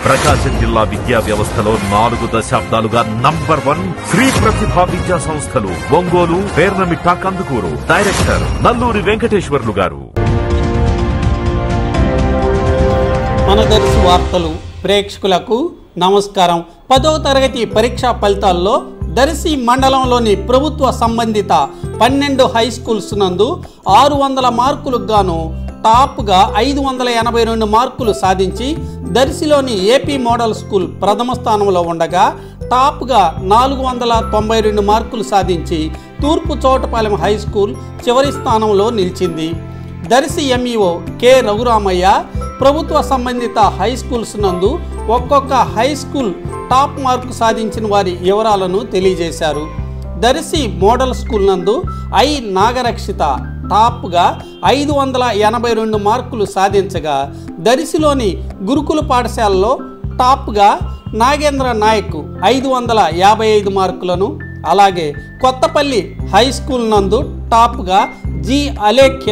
ప్రకాశం జిల్లా విద్యా వ్యవస్థలో 4 దశాబ్దాలుగా నంబర్ 1 శ్రీ ప్రతిభా విద్యా సంస్థలు ఒంగోలు, పేర్నమిట్ట, కందుకూరు. డైరెక్టర్ నల్లూరి వెంకటేశ్వర్లు గారు. మన దర్శి వార్తలు ప్రేక్షకులకు నమస్కారం. 10వ తరగతి పరీక్షా ఫలితాల్లో దర్శి మండలంలోని ప్రభుత్వ సంబంధిత 12 హై స్కూల్స్ నందు 600 మార్కులకు గాను టాప్గా 582 మార్కులు సాధించి దర్శిలోని ఏపీ మోడల్ స్కూల్ ప్రథమ స్థానంలో ఉండగా టాప్గా 492 మార్కులు సాధించి తూర్పు చోటపాలెం హై స్కూల్ చివరి స్థానంలో నిలిచింది. దర్శి ఎంఈఓ కె రఘురామయ్య ప్రభుత్వ సంబంధిత హై స్కూల్స్ నందు ఒక్కొక్క హై స్కూల్ టాప్ మార్కు సాధించిన వారి వివరాలను తెలియజేశారు. దర్శి మోడల్ స్కూల్ నందు ఐ నాగరక్షిత టాప్గా 582 మార్కులు సాధించగా దర్శిలోని గురుకుల పాఠశాలలో టాప్గా నాగేంద్ర నాయక్ 555 మార్కులను, అలాగే కొత్తపల్లి హై స్కూల్ నందు టాప్గా జి అలేఖ్య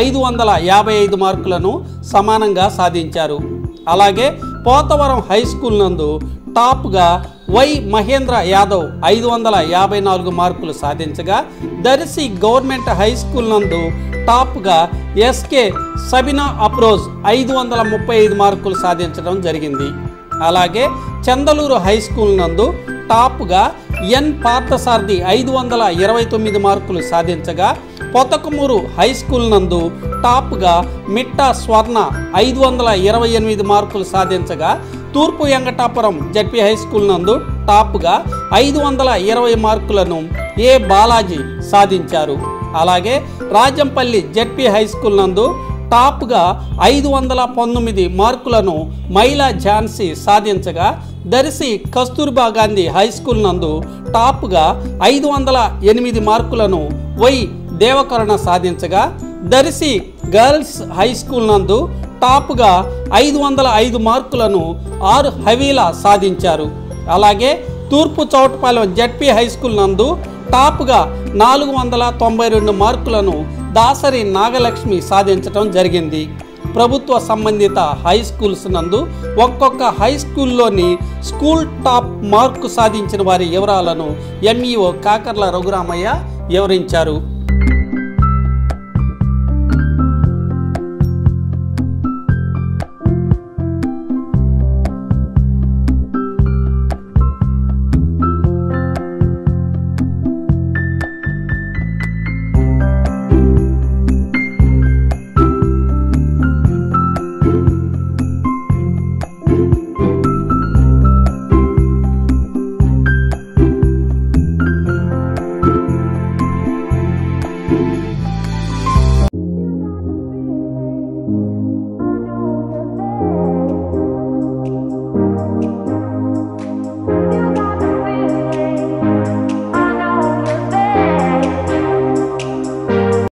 555 మార్కులను సమానంగా సాధించారు. అలాగే పోతవరం హై స్కూల్ నందు టాప్గా వై మహేంద్ర యాదవ్ 554 మార్కులు సాధించగా దర్శి గవర్నమెంట్ హై స్కూల్ నందు టాప్గా ఎస్కే సబినా అప్రోజ్ 535 మార్కులు సాధించడం జరిగింది. అలాగే చందలూరు హై స్కూల్ నందు టాప్గా ఎన్ పార్థసారథి 529 మార్కులు సాధించగా పొతకమూరు హై స్కూల్ నందు టాప్గా మిట్టా స్వర్ణ 528 మార్కులు సాధించగా తూర్పు వెంకటాపురం జడ్పీ హై స్కూల్ నందు టాప్గా 520 మార్కులను ఏ బాలాజీ సాధించారు. అలాగే రాజంపల్లి జడ్పీ హై స్కూల్ నందు టాప్గా 519 మార్కులను మైలా ఝాన్సీ సాధించగా దర్శి కస్తూర్బా గాంధీ హై స్కూల్ నందు టాప్గా 508 మార్కులను వై దేవకరణ సాధించగా దర్శి గర్ల్స్ హై స్కూల్ నందు టాప్గా 505 మార్కులను ఆర్ హవీలా సాధించారు. అలాగే తూర్పు చౌటపాలెం జడ్పీ హై స్కూల్ నందు టాప్గా 492 మార్కులను దాసరి నాగలక్ష్మి సాధించడం జరిగింది. ప్రభుత్వ సంబంధిత హై స్కూల్స్ నందు ఒక్కొక్క హై స్కూల్లోని స్కూల్ టాప్ మార్కు సాధించిన వారి వివరాలను ఎంఈఓ కాకర్ల రఘురామయ్య వివరించారు.